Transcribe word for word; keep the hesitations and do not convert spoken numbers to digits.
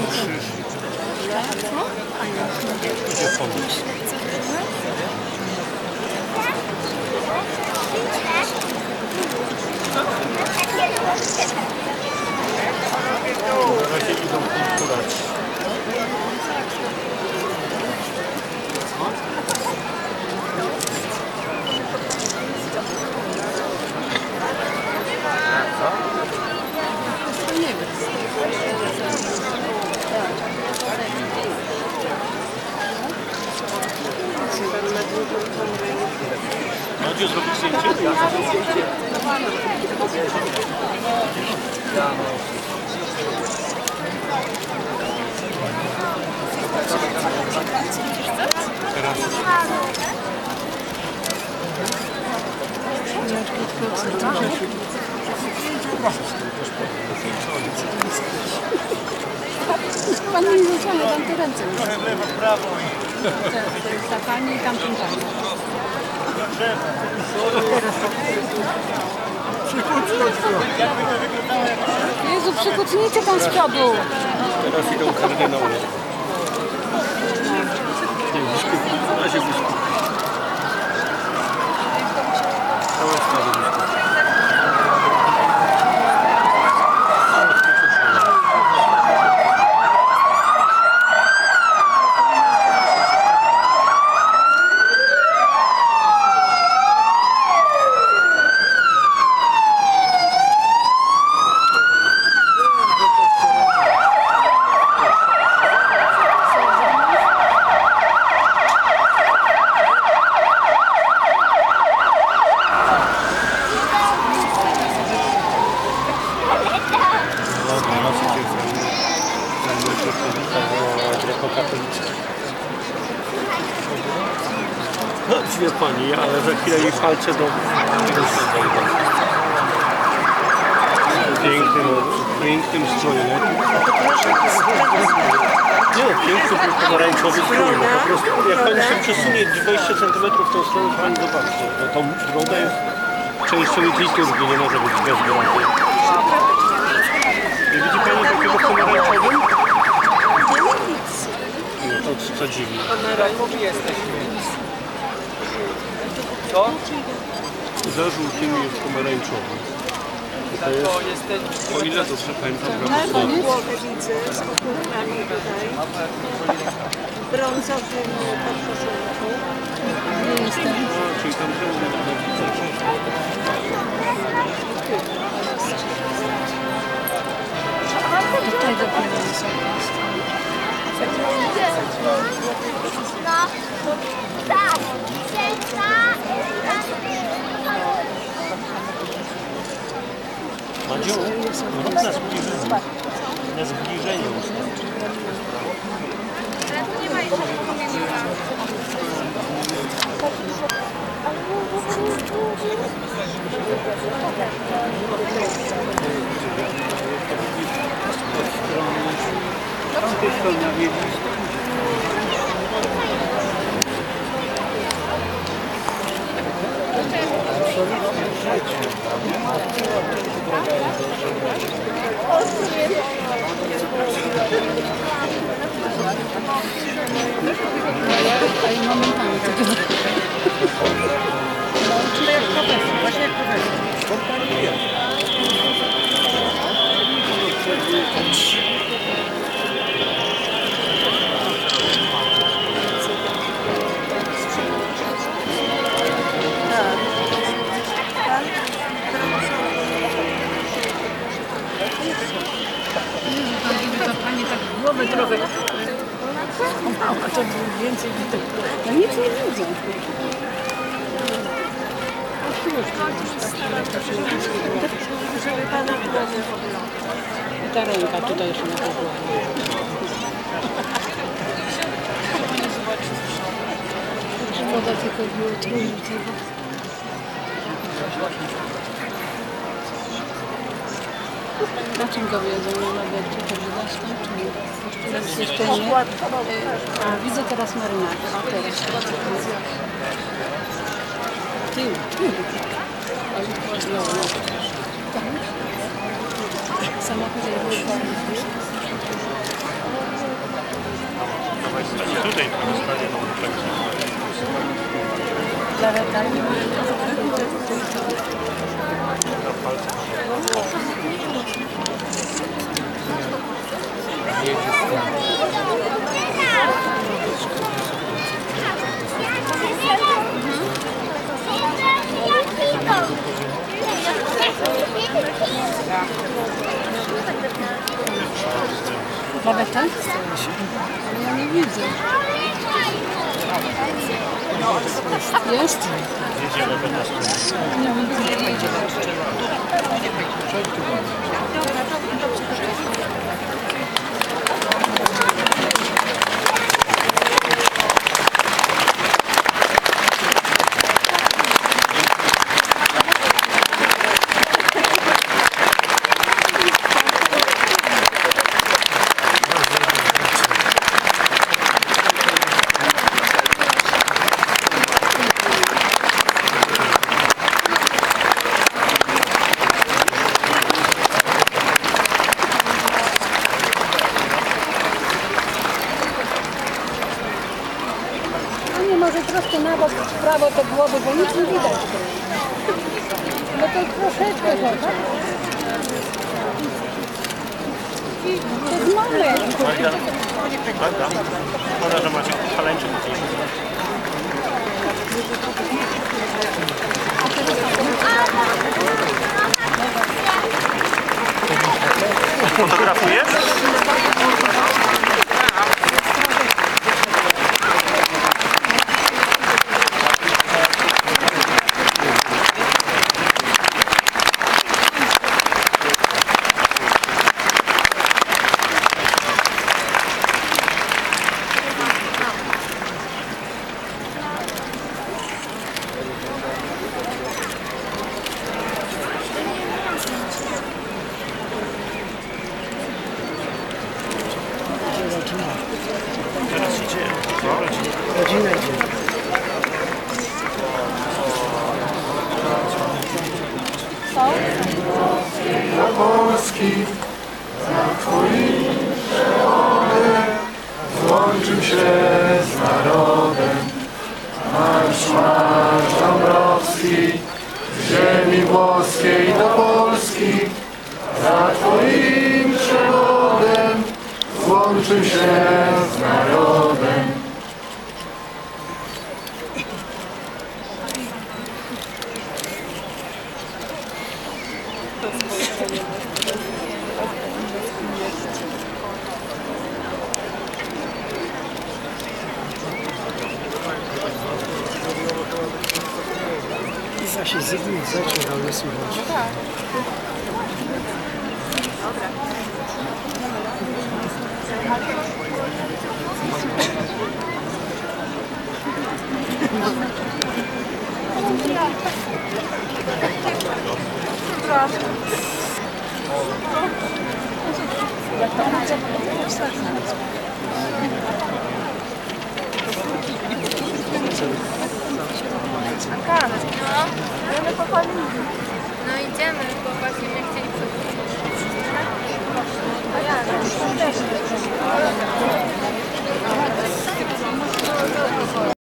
krzyż. Idzie pomóc. Na razie idą kulturać. Madziu, zrobić zdjęcie? Teraz. Pan mi zasłania tam te ręce. Trochę w lewo, w prawo. To jest ta pani i tamten pani. Jakby to wyglądało jak... Jezu, przykucnijcie tam z przodu. Teraz idą kardynały. Nie, biskup. Na razie biskup. Cała sprawa biskup. No, wie pani, ale za chwilę jej palce do... W pięknym, pięknym stroju, nie? Nie, piękny pomarańczowy strój, no po prostu, jak pani się przesunie dwadzieścia centymetrów w tą stronę, to pani zobaczy, no tą broda jest częścią ich liturgii, nie może być bez brody. Nie widzi pani takiego pomarańczowym? No to co dziwi. Pomarańczowi jesteśmy. Co? Za żółtymi jest pomarańczowy. To jest, o ile dobrze pamiętam, prawda? Głowę widzę z kukurkami tutaj. Brązowym podkoszulku. Czyli tam Tutaj dopiero są. Madziu, rób na zbliżenie. Na zbliżenie ustawić. Nie ma jeszcze pomiędzywa. Z tej strony mieli. Ale momentami to jest. Czyli jak profesor, właśnie jak profesor. Ta pani tak głowę trochę. A to więcej widać. No nic nie widzę. Żeby pana głowę. I ta ręka tutaj jeszcze na tej głowie. Szkoda tylko było trudno tego. Na czym go wiedzą? Na wędrze to widać tam, czy nie? Teraz jeszcze nie. A, widzę teraz marynarkę. A teraz. Tył, tył. No, no. Samochód jest. tutaj tam stanie na uczelni. Laweta. Na palcach. Laweta? Ale ja nie widzę. Jest? Jedzie laweta z tym. Nie widzę. Może troszkę na bok, w prawo te głowy, bo nic nie widać. No to troszeczkę to, tak? I to jest małe. Magda, Magda, szkoda, że macie szaleńczy tutaj. Fotografujesz? Teraz idzie. Rodzina idzie. Dla Polski, za Twoim przełomem, złączył się z narodem. Marsz, marsz Dąbrowski, z ziemi włoskiej do Polski, za Twoim przewodem, złączył się z narodem. Iza się Zygmunt zaczął, ale słychać. No, no idziemy, bo właśnie my chcieliśmy